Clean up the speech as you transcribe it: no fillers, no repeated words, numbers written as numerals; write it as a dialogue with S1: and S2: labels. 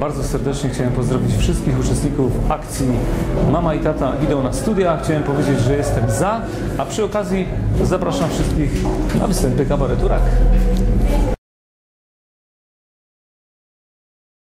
S1: Bardzo serdecznie chciałem pozdrowić wszystkich uczestników akcji Mama i Tata idą na studia. Chciałem powiedzieć, że jestem za, a przy okazji zapraszam wszystkich na występy kabaretu RAK.